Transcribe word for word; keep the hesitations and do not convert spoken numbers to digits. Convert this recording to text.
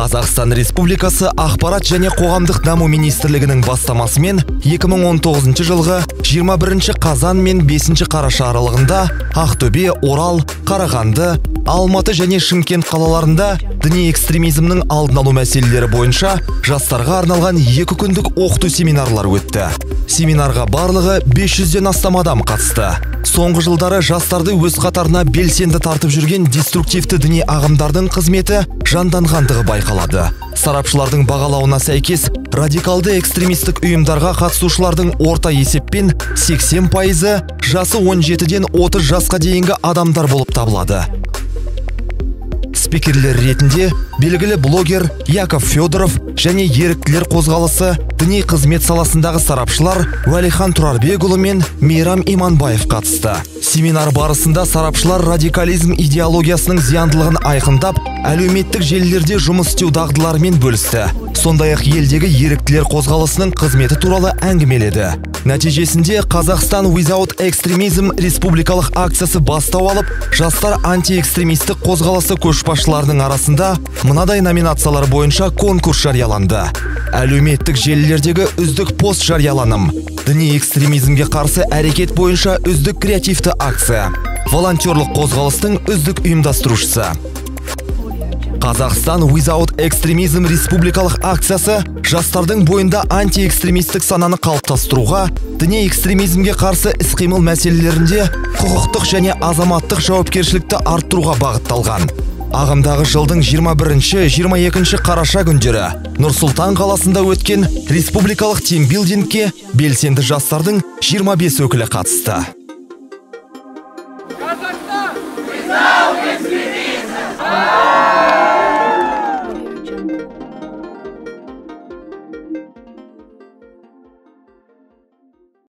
Қазақстан Республикасы Ақпарат және қоғамдық даму министрлігінің бастамасымен екі мың он тоғызыншы жылғы жиырма бірінші қазан мен бесінші қараша аралығында Ақтөбе, Орал, Қарағанды, Алматы және Шымкент қалаларында діни экстремизмнің алдын алу мәселелері бойынша жастарға арналған екі күндік оқыту семинарлар өтті. Семинарға барлығы бес жүзден астам адам қатысты. Соңғы жылдары жастарды өз қатарына белсенді тартып жүрген деструктивті діни ағымдардың қызметі жанданғандығы байқалады. Сарапшылардың бағалауына сәйкес, радикалды экстремистік ұйымдарға қатысушылардың орта есеппен сексен пайызы жасы он жетіден отыз жасқа дейінгі адамдар болып табылады. Спикерлер ретінде белгілі блогер Яков Федоров және еріктілер қозғалысы діни қызмет саласындағы сарапшылар Уәлихан Тұрарбекұлы мен Мейрам Иманбаев қатысты. Семинар барысында сарапшылар радикализм идеологиясының зияндылығын айқындап, әлеуметтік желілерде жұмыс істеу дағдыларымен бөлісті. Сондай-ақ елдегі еріктілер қозғалысының қызметі туралы әңгімеледі. Нәтижесінде Қазақстан Without Extremism республикалық акциясы бастау алып, жастар антиэкстремистік қозғалысы көшбасшыларының арасында мынадай номинациялар бойынша конкурс жарияланды. Әлеуметтік желілердегі үздік пост жарияланым, діни экстремизмге қарсы әрекет бойынша үздік креативті акция, волонтерлық қозғалыстың үздік ұйымдастырушысы. Қазақстан Without Extremism республикалық акциясы жастардың бойында антиэкстремистік сананы қалыптастыруға, діни экстремизмге қарсы іс-қимыл мәселелерінде құқықтық және азаматтық жауапкершілікті арттыруға бағытталған. Ағымдағы жылдың жиырма бірінші жиырма екінші қараша күндері Нұр-Сұлтан қаласында өткен республикалық тимбилдингке белсенді жастардың жиырма бес өкілі қатысты.